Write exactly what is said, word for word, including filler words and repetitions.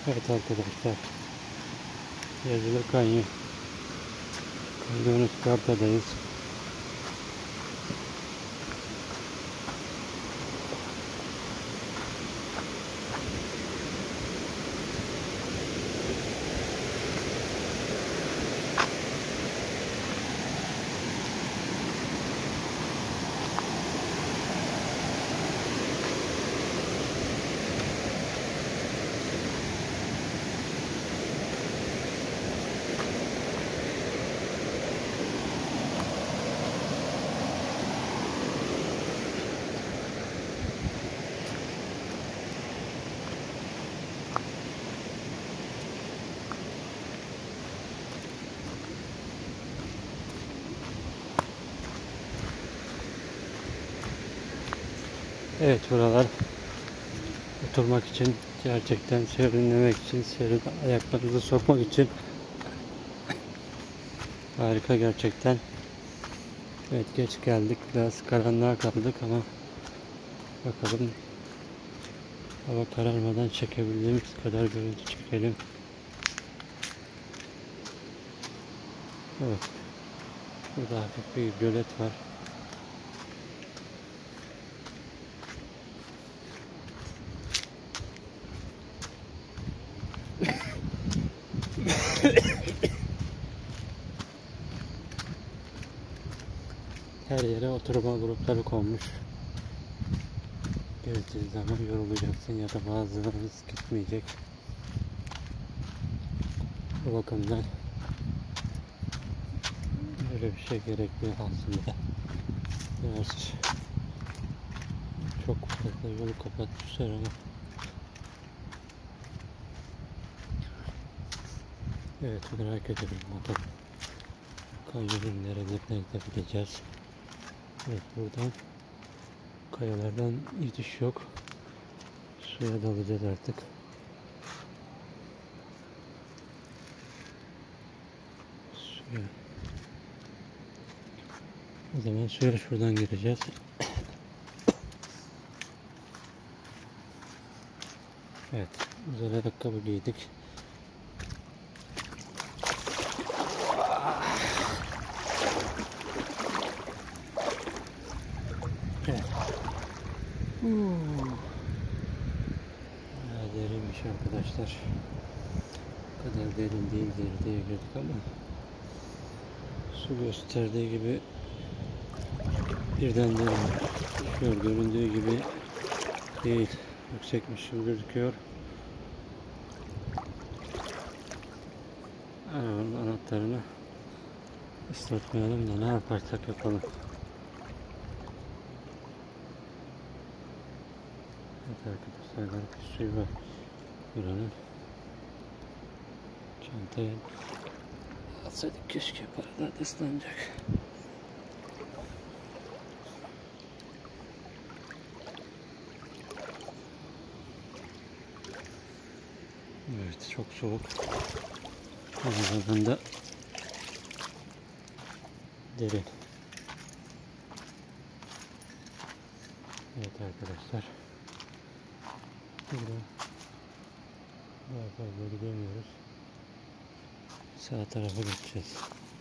Evet arkadaşlar, Yazılı Kanyon Kanyonu Isparta'dayız. Evet, buralar oturmak için, gerçekten serinlemek için, serin ayaklarınızı sokmak için harika gerçekten. Evet, geç geldik, biraz karanlığa kaldık ama bakalım, hava kararmadan çekebildiğimiz kadar görüntü çekelim. Evet, burada hafif bir gölet var. Her yere oturma grupları konmuş. Gezdiği zaman yorulacaksın ya da bazılarınız gitmeyecek. Bu bakımdan böyle bir şey gerekli aslında. Biraz çok fazla yolu kapatmışlar ama evet, merak ediyorum bakalım kanyonun nerelerine gidebileceğiz. Evet, buradan kayalardan gidiş yok. Suya dalacağız artık. Suya. O zaman suya şuradan gireceğiz. Evet, güzel ayakkabı giydik. Evet. Hmm. Bayağı derinmiş arkadaşlar. Bu kadar derin değildir diye girdik ama su gösterdiği gibi birden derin. Şöyle göründüğü gibi değil. Yüksekmiş gibi gözüküyor. Arabanın anahtarını ıslatmayalım da ne yaparsak yapalım. Evet arkadaşlar, garip bir suyu var buranın. Çantaya alsaydık keşke, paralar da ıslanacak. Evet, çok soğuk. Aynı zamanda derin. Evet arkadaşlar, burada daha fazla gidemiyoruz. Sağ tarafa geçeceğiz.